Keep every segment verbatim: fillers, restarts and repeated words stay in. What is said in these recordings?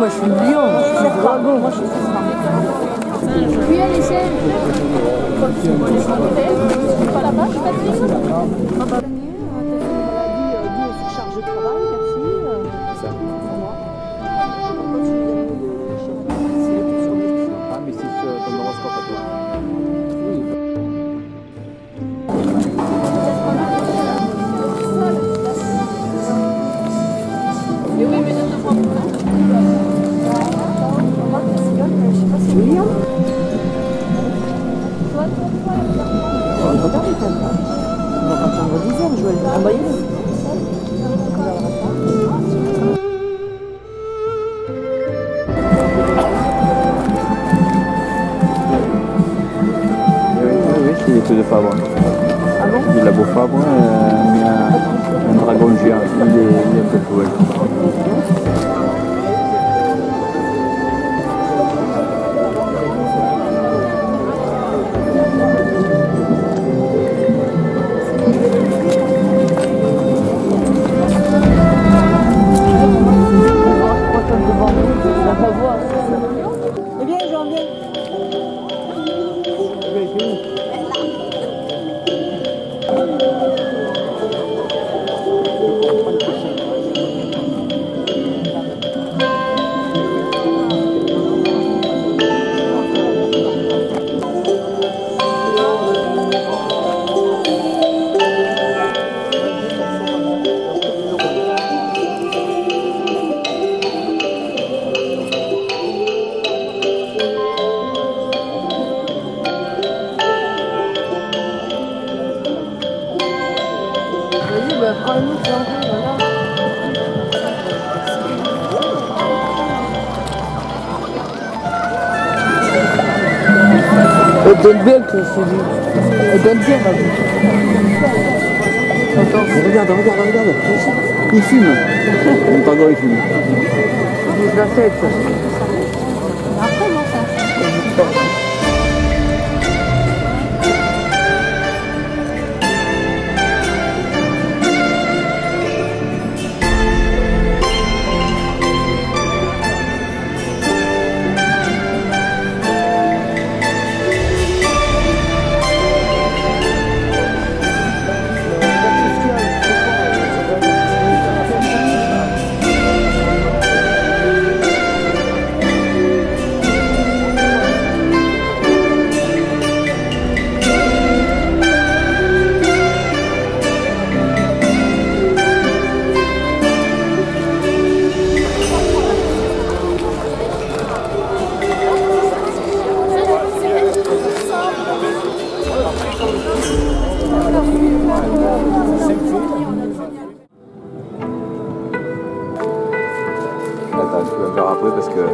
moi je suis lion, je suis dragon. Moi je suis Oui, elle essaie. Pas là-bas, Patrick. Charge de travail, merci. C'est ça. Ah, mais c'est sur ton horoscope à toi. Oui. Mais oui, mais ne te prends pas. William. Toi, On va regarder quand même. On va attendre dix heures, Joël. En moyenne. Il est de Fabre. Ah bon? Il a beau Fabre, euh, il a un dragon géant. Il est, il est un peu cruel. Eh bien, j'en viens. Vas-y, bah, prends une autre, voilà. Elle donne bien que c'est lui. Elle donne bien, ma vie. Attends, Regarde, regarde, regarde. Il fume. Mon dragon, il fume. il bouge la tête. après, non, ça. Attends, tu vas me faire après parce que...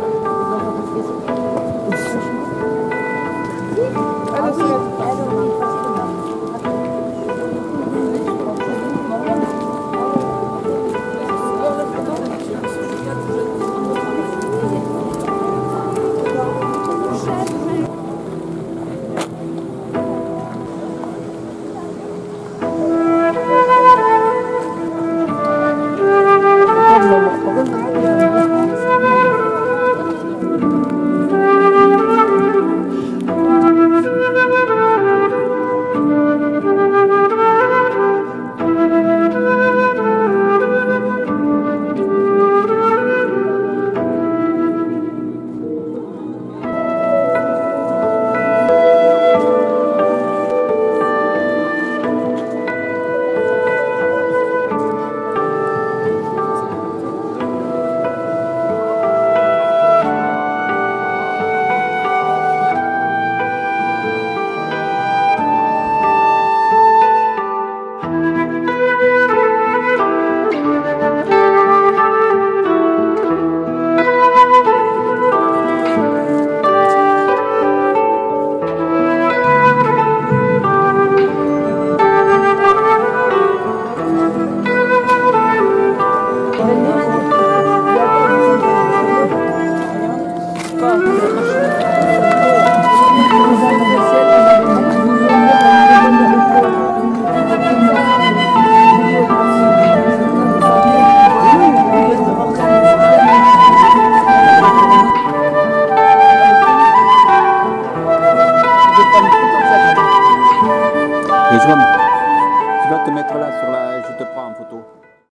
Rizwan, tu vas te mettre là sur la... Je te prends.